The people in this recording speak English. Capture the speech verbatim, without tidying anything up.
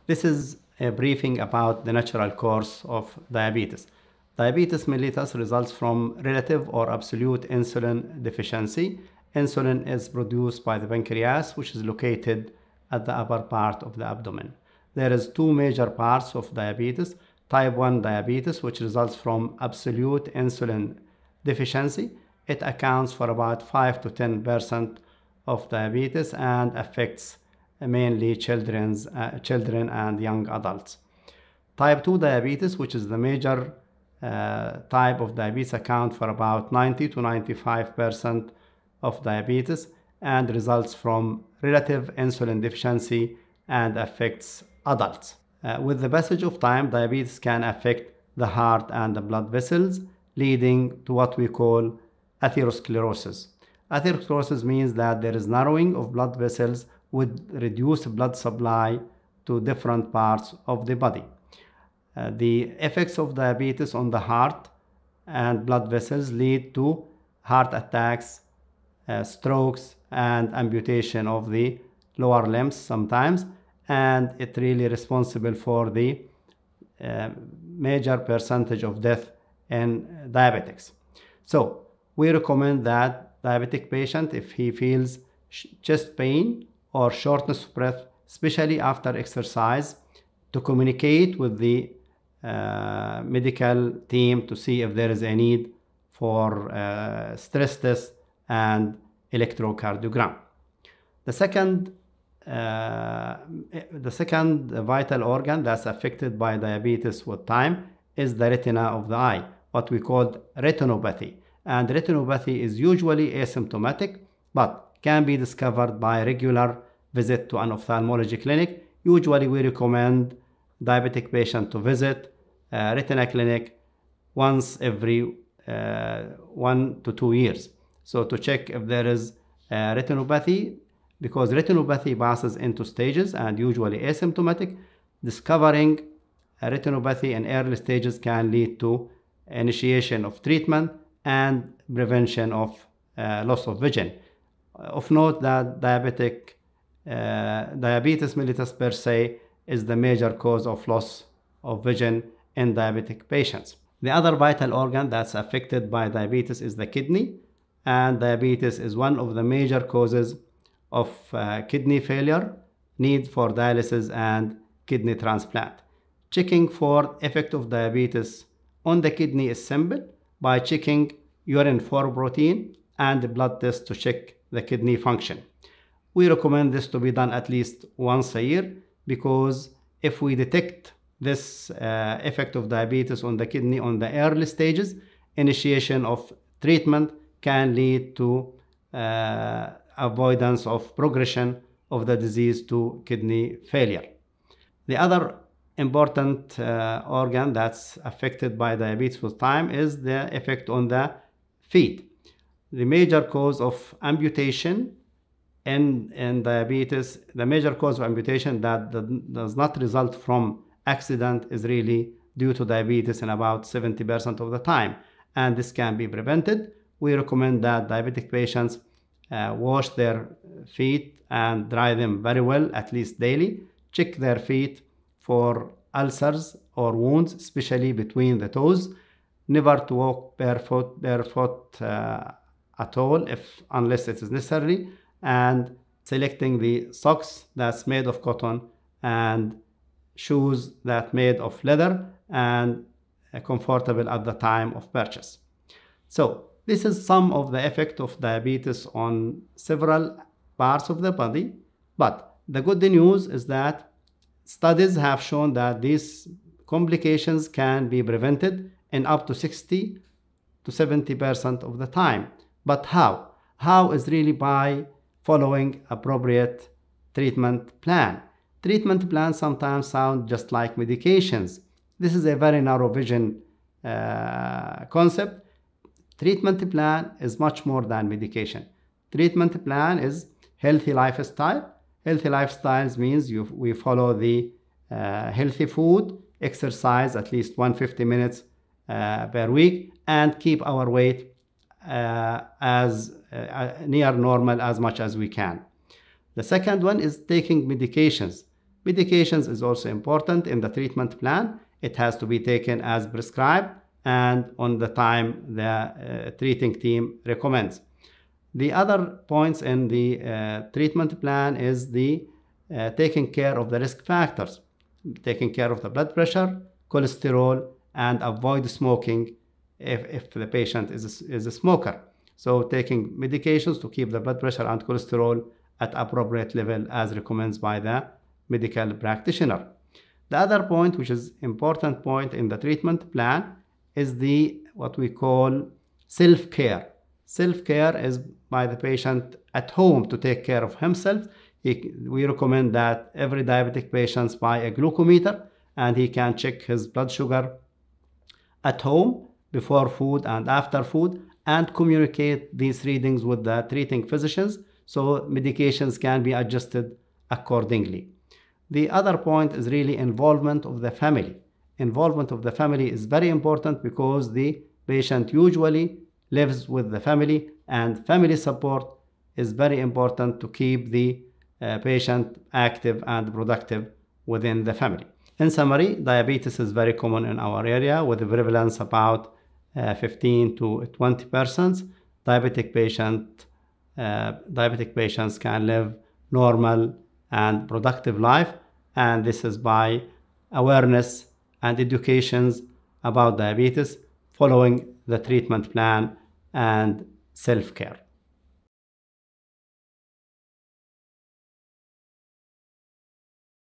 This is a briefing about the natural course of diabetes. Diabetes mellitus results from relative or absolute insulin deficiency. Insulin is produced by the pancreas, which is located at the upper part of the abdomen. There is two major parts of diabetes. Type one diabetes, which results from absolute insulin deficiency. It accounts for about five to ten percent of diabetes and affects mainly children's, uh, children and young adults. Type two diabetes, which is the major uh, type of diabetes, account for about ninety to ninety-five percent of diabetes and results from relative insulin deficiency and affects adults. Uh, with the passage of time, diabetes can affect the heart and the blood vessels, leading to what we call atherosclerosis. Atherosclerosis means that there is narrowing of blood vessels with reduced blood supply to different parts of the body. Uh, the effects of diabetes on the heart and blood vessels lead to heart attacks, uh, strokes, and amputation of the lower limbs sometimes, and it's really responsible for the uh, major percentage of death in diabetics. So we recommend that diabetic patient, if he feels chest pain or shortness of breath, especially after exercise, to communicate with the uh, medical team to see if there is a need for uh, stress test and electrocardiogram. The second, uh, the second vital organ that's affected by diabetes with time is the retina of the eye, what we call retinopathy. And retinopathy is usually asymptomatic, but can be discovered by regular visit to an ophthalmology clinic. Usually we recommend diabetic patient to visit a retina clinic once every uh, one to two years. So to check if there is uh, retinopathy, because retinopathy passes into stages and usually asymptomatic. Discovering a retinopathy in early stages can lead to initiation of treatment and prevention of uh, loss of vision. Of note that diabetic uh, diabetes mellitus per se is the major cause of loss of vision in diabetic patients. The other vital organ that's affected by diabetes is the kidney, and diabetes is one of the major causes of uh, kidney failure, need for dialysis and kidney transplant. Checking for effect of diabetes on the kidney is simple by checking urine for protein and blood test to check the kidney function. We recommend this to be done at least once a year, because if we detect this uh, effect of diabetes on the kidney on the early stages, initiation of treatment can lead to uh, avoidance of progression of the disease to kidney failure. The other important uh, organ that's affected by diabetes with time is the effect on the feet. The major cause of amputation in, in diabetes, the major cause of amputation that, that does not result from accident is really due to diabetes in about seventy percent of the time, and this can be prevented. We recommend that diabetic patients uh, wash their feet and dry them very well, at least daily. Check their feet for ulcers or wounds, especially between the toes. Never to walk barefoot, barefoot uh, at all, if unless it is necessary, and selecting the socks that's made of cotton and shoes that made of leather and uh, comfortable at the time of purchase. So this is some of the effect of diabetes on several parts of the body, but the good news is that studies have shown that these complications can be prevented in up to sixty to seventy percent of the time. But how? How is really by following appropriate treatment plan. Treatment plans sometimes sound just like medications. This is a very narrow vision uh, concept. Treatment plan is much more than medication. Treatment plan is healthy lifestyle. Healthy lifestyles means you, we follow the uh, healthy food, exercise at least one hundred fifty minutes uh, per week, and keep our weight uh, as uh, near normal as much as we can. The second one is taking medications. Medications is also important in the treatment plan. It has to be taken as prescribed and on the time the uh, treating team recommends. The other points in the uh, treatment plan is the uh, taking care of the risk factors, taking care of the blood pressure, cholesterol, and avoid smoking if, if the patient is a, is a smoker. So taking medications to keep the blood pressure and cholesterol at appropriate level as recommended by the medical practitioner. The other point, which is important point in the treatment plan, is the what we call self-care. Self-care is by the patient at home to take care of himself. He, we recommend that every diabetic patient buy a glucometer and he can check his blood sugar at home before food and after food and communicate these readings with the treating physicians so medications can be adjusted accordingly. The other point is really involvement of the family. Involvement of the family is very important because the patient usually lives with the family, and family support is very important to keep the uh, patient active and productive within the family. In summary, diabetes is very common in our area with a prevalence about uh, fifteen to twenty percent. Diabetic patient, uh, diabetic patients can live normal and productive life, and this is by awareness and educations about diabetes, following the treatment plan and self-care.